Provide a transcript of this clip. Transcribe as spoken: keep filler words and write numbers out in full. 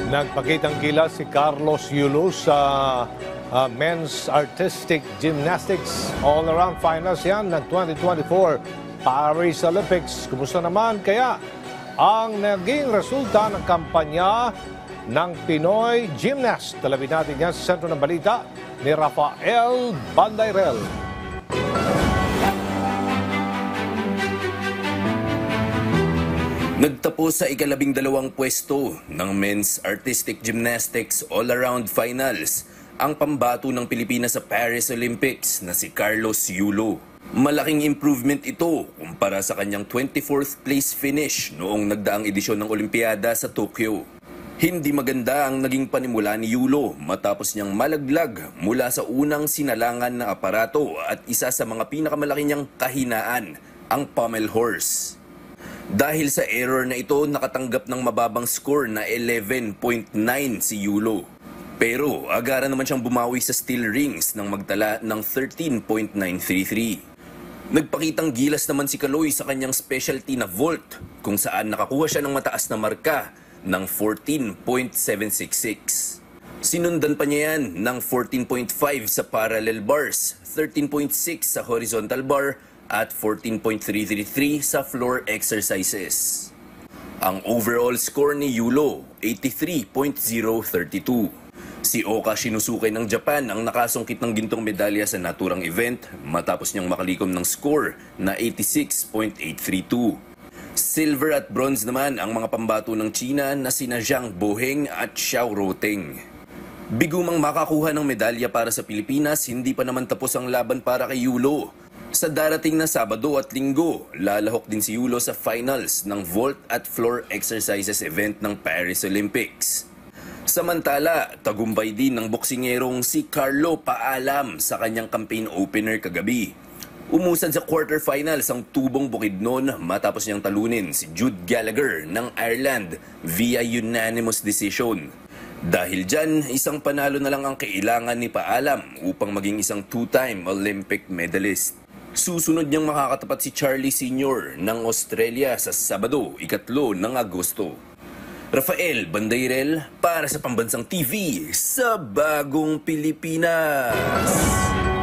Nagpakitang gilas si Carlos Yulo sa uh, Men's Artistic Gymnastics All-Around Finals yan ng twenty twenty-four Paris Olympics. Kumusta naman kaya ang naging resulta ng kampanya ng Pinoy Gymnast? Talabin natin yan sa sentro ng balita ni Rafael Bandairel. Nagtapos sa ikalabing dalawang pwesto ng Men's Artistic Gymnastics All-Around Finals ang pambato ng Pilipinas sa Paris Olympics na si Carlos Yulo. Malaking improvement ito kumpara sa kanyang twenty-fourth place finish noong nagdaang edisyon ng Olimpiada sa Tokyo. Hindi maganda ang naging panimula ni Yulo matapos niyang malaglag mula sa unang sinalangan na aparato at isa sa mga pinakamalaki niyang kahinaan, ang pommel horse. Dahil sa error na ito, nakatanggap ng mababang score na eleven point nine si Yulo. Pero agara naman siyang bumawi sa steel rings nang magtala ng thirteen point nine three three. Nagpakitang gilas naman si Kaloy sa kanyang specialty na vault, kung saan nakakuha siya ng mataas na marka ng fourteen point seven six six. Sinundan pa niya yan ng fourteen point five sa parallel bars, thirteen point six sa horizontal bar, at fourteen point three three three sa floor exercises. Ang overall score ni Yulo, eighty-three point zero three two. Si Oka Shinnosuke ng Japan ang nakasungkit ng gintong medalya sa naturang event matapos niyang makalikom ng score na eighty-six point eight three two. Silver at bronze naman ang mga pambato ng China na sina Zhang Boheng at Xiao Roteng. Bigumang makakuha ng medalya para sa Pilipinas, hindi pa naman tapos ang laban para kay Yulo. Sa darating na Sabado at Linggo, lalahok din si Yulo sa finals ng vault at floor exercises event ng Paris Olympics. Samantala, tagumpay din ng boksingerong si Carlo Paalam sa kanyang campaign opener kagabi. Umusad sa quarterfinals ang tubong Bukidnon matapos niyang talunin si Jude Gallagher ng Ireland via unanimous decision. Dahil dyan, isang panalo na lang ang kailangan ni Paalam upang maging isang two-time Olympic medalist. Susunod niyang makakatapat si Charlie Senior ng Australia sa Sabado, ikatlo ng Agosto. Rafael Bandairel para sa Pambansang T V sa Bagong Pilipinas.